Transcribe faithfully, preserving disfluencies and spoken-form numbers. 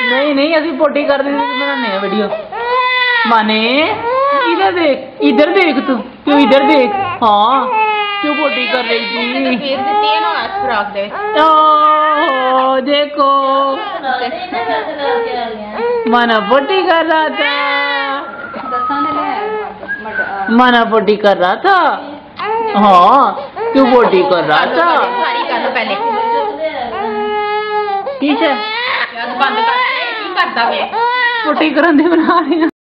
नहीं नहीं अभी पोटी कर रहे बनाने वीडियो। माने इधर देख, इधर देख, तू क्यों इधर देख। हाँ क्यों पोटी कर रही थी। ओ देखो माना पोटी कर रहा था, माना पोटी कर रहा था। हाँ क्यों पोटी कर रहा था। ठीक है पोटी कराने बना रहे हैं।